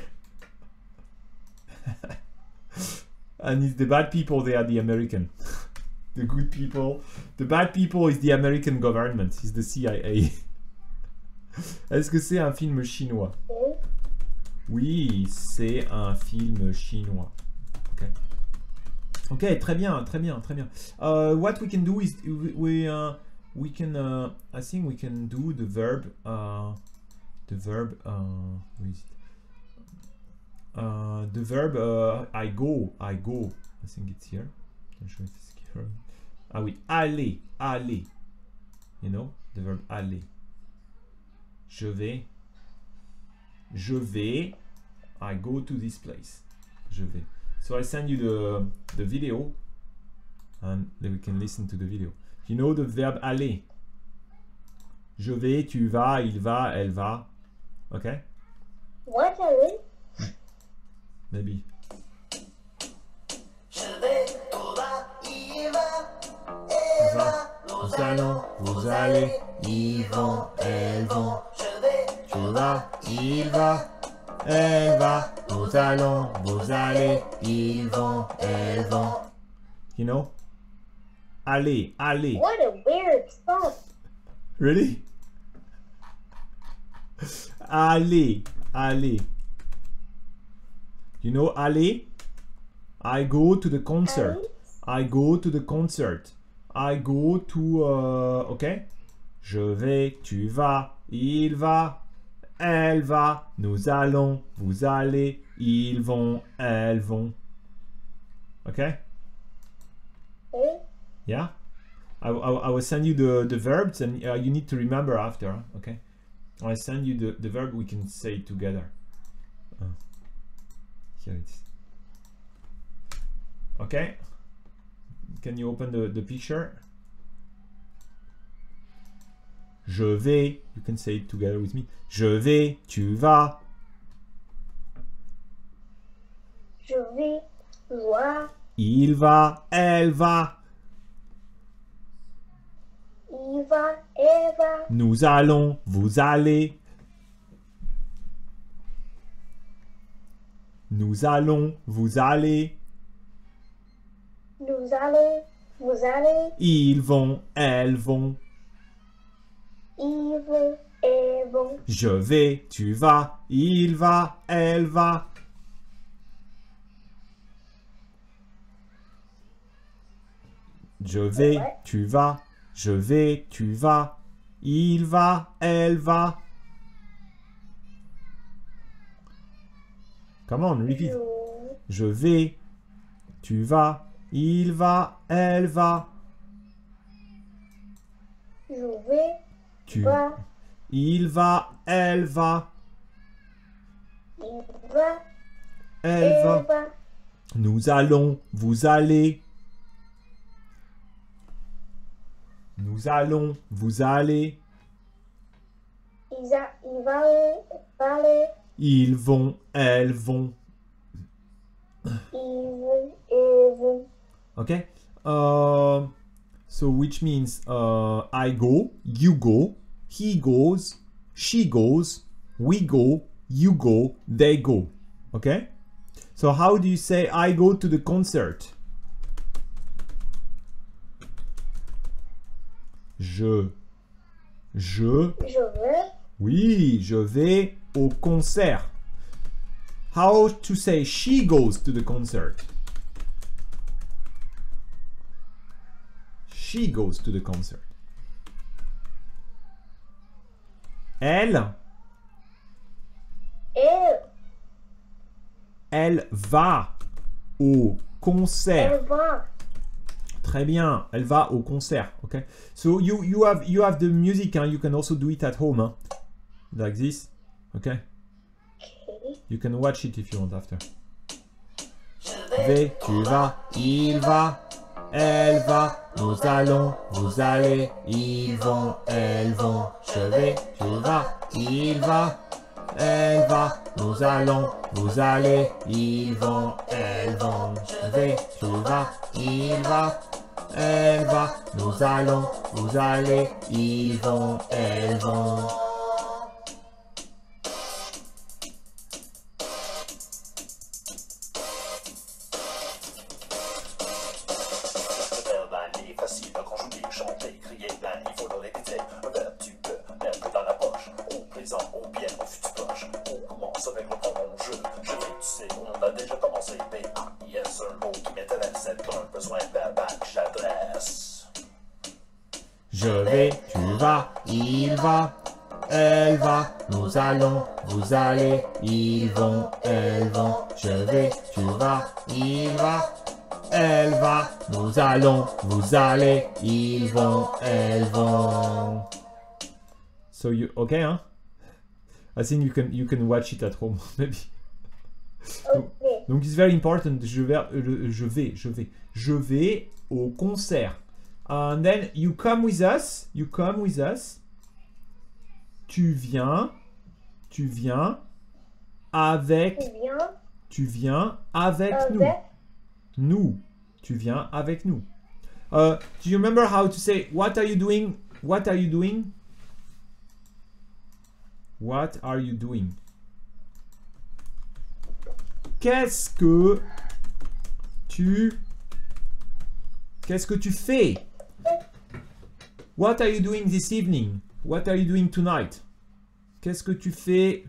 And it's the bad people, they are the American. The good people, the bad people is the American government, is the CIA. Est-ce que c'est un film chinois? Okay. Oui, c'est un film chinois. Ok. Ok, très bien, très bien, très bien. What we can do is we can I think we can do the verb where is it? The verb I go. I think it's here. I'm sure it's here. Ah oui, aller, aller. You know, the verb aller. Je vais. I go to this place. Je vais. So I send you the video, and then we can listen to the video. You know the verb aller. Je vais, tu vas, il va, elle va. Okay? What are we? Maybe. Je vais, tu vas, il va, Elle va. Nous allons, vous allez, ils vont, elles vont. je vais, Tu vas, il va, elle va. Nous allons, vous allez, ils vont, elles vont. You know? Aller, aller. What a weird song. Really? Aller, aller. You know aller? I go to the concert. I go to the concert. I go to, okay? Je vais, tu vas, il va, elle va, nous allons, vous allez, ils vont, elles vont. Okay? Okay. Yeah? I will send you the verbs, and you need to remember after, huh? Okay? I send you the verb, we can say it together. Here it is. Okay? Can you open the picture? Je vais. You can say it together with me. Je vais, tu vas. Je vais, toi, Il va, elle va. il va, elle va. Nous allons, vous allez. Nous allons, vous allez. Nous allons, vous allez. Ils vont, elles vont. Ils vont, elles vont. Je vais, tu vas. Il va, elle va. Je vais, Ouais. tu vas. Je vais, tu vas. Il va, elle va. Come on, repeat. Je vais, tu vas. Il va, elle va. Je vais, Tu, va, il va, elle va. il va, Elle elle va. va. Nous allons, vous allez. Nous allons, vous allez. Il va aller. Ils vont, elles vont. Ils vont, elles vont. Okay? So which means I go, you go, he goes, she goes, we go, you go, they go. Okay? So how do you say I go to the concert? Je Je Oui, je vais au concert. How to say she goes to the concert? She goes to the concert. Elle va au concert. elle va. Très bien, elle va au concert. Okay. So you have the music. You can also do it at home, like this. Okay. Okay. You can watch it if you want after. Je vais, tu vas, il va, elle va, nous allons, vous allez, ils vont, elles vont. Je vais, tu vas, il va, elle va, nous allons, vous allez, ils vont, elles vont. Je vais, tu vas, il va, elle va, nous allons, vous allez, ils vont, elles vont. Facile quand je dis chanter, crier, ben il faut le répéter. Un verbe tu peux mettre dans la poche. Au présent, au bien, au futur proche. On commence avec le pronom je. Je vais, tu sais, on a déjà commencé. P-A-I-S, un mot qui m'intéresse. C'est un besoin verbal que j'adresse. Je vais, tu vas, il va, elle va, nous allons, vous allez, ils vont, elles vont. Je vais, tu vas, il va, elle va, nous allons, vous allez, ils vont, elles vont. So you okay, huh? I think you can watch it at home, maybe. Okay. Donc it's very important. Je vais au concert. And then you come with us. You come with us. Tu viens avec. Tu viens avec nous. Nous. Tu viens avec nous. Do you remember how to say what are you doing? What are you doing? What are you doing? Qu'est-ce que tu fais? What are you doing this evening? What are you doing tonight? Qu'est-ce que tu fais?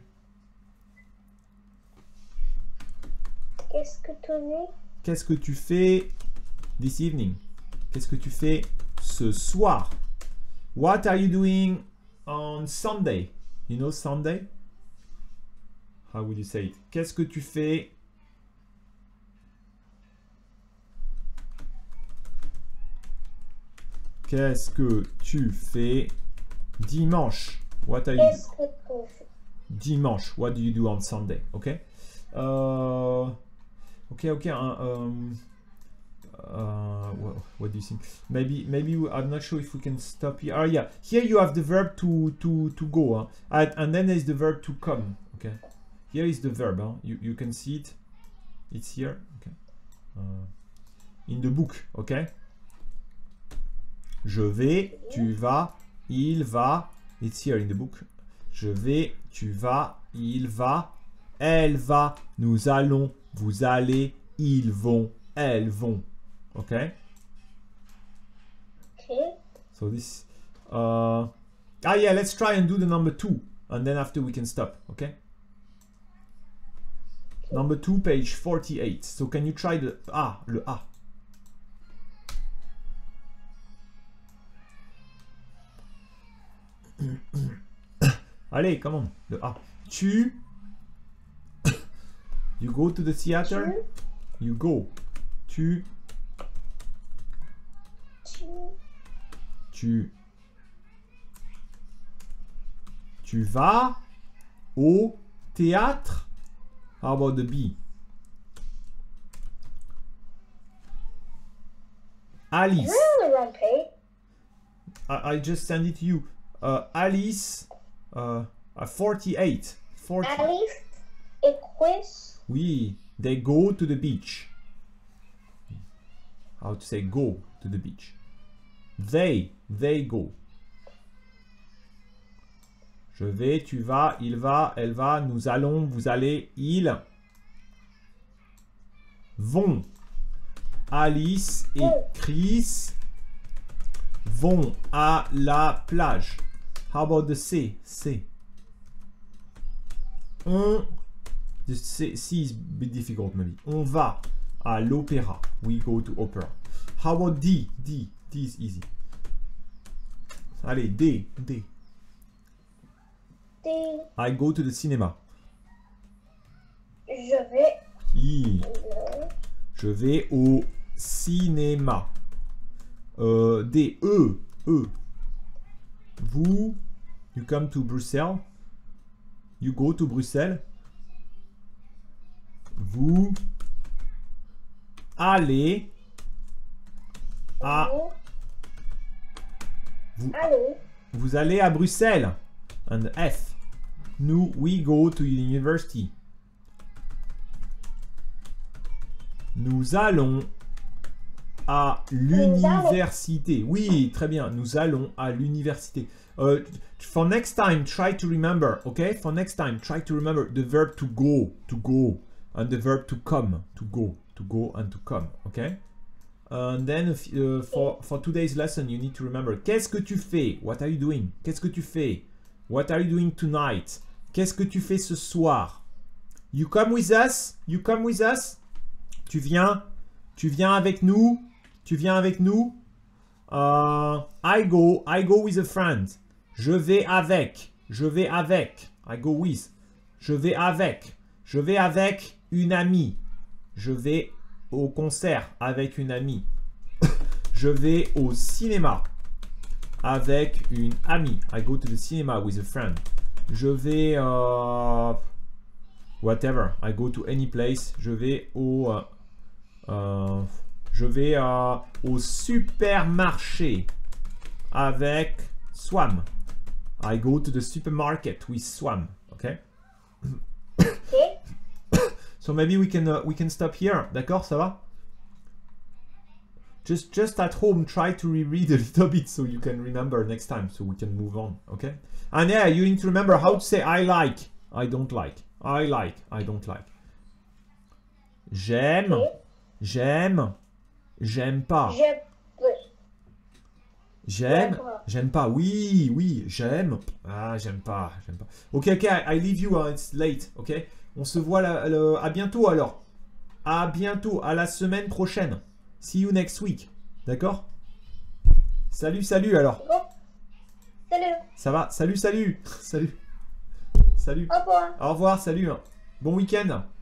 Qu'est-ce que tu fais this evening? Qu'est-ce que tu fais ce soir? What are you doing on Sunday? You know Sunday? How would you say it? Qu'est-ce que tu fais? Qu'est-ce que tu fais dimanche? What are you dimanche? What do you do on Sunday? Okay. Okay. what do you think? Maybe I'm not sure if we can stop here. Oh yeah, here you have the verb to go, huh? And then there's the verb to come. Okay, here is the verb. Huh? You can see it. It's here. Okay. In the book. Okay. Je vais, tu vas, il va. It's here in the book. Je vais, tu vas, il va, elle va, nous allons, vous allez, ils vont, elles vont. Okay? Okay. So this... yeah, let's try and do the number 2. And then after we can stop. Okay? Number 2, page 48. So can you try the A, le A? Allez, come on, le A. Tu. You go to the theater. You go. Tu. Tu vas au théâtre. How about the B? Alice. You're on the wrong page. I just send it to you. Alice. 48. 40. Alice et Chris. Oui, they go to the beach. How to say go to the beach? They go. Je vais, tu vas, il va, elle va, nous allons, vous allez, ils vont. Alice et Chris vont à la plage. How about the C? C. The C is a bit difficult maybe. On va à l'opéra. We go to opera. How about D? D is easy. Allez, D. D. I go to the cinema. Je vais. I. Je vais au cinéma. D. E. Vous, you come to Bruxelles. You go to Bruxelles. Vous allez à... Vous allez à Bruxelles. And F. Nous, we go to university. Nous allons à l'université. Oui, très bien. Nous allons à l'université. For next time, try to remember, okay? For next time, try to remember the verb to go, and the verb to come, to go and to come, okay? And then for today's lesson, you need to remember, qu'est-ce que tu fais? What are you doing? Qu'est-ce que tu fais? What are you doing tonight? Qu'est-ce que tu fais ce soir? You come with us? You come with us? Tu viens avec nous? Tu viens avec nous? I go with a friend. Je vais avec. I go with. Je vais avec une amie. Je vais au concert avec une amie. Je vais au cinéma avec une amie. I go to the cinema with a friend. Je vais whatever. I go to any place. Je vais au supermarché avec Swam. I go to the supermarket with Swam. Okay. Okay. So maybe we can stop here. D'accord, ça va? Just at home, try to reread a little bit so you can remember next time, so we can move on. Okay. And yeah, you need to remember how to say I like, I don't like, I like, I don't like. J'aime, j'aime, j'aime pas. J'aime pas. Oui, j'aime. Ah, j'aime pas. Ok, I leave you, it's late, ok. On se voit à bientôt alors. À bientôt, à la semaine prochaine. See you next week. D'accord? Salut alors. Salut. Ça va? Salut. Salut. Au revoir. Au revoir, salut. Bon week-end.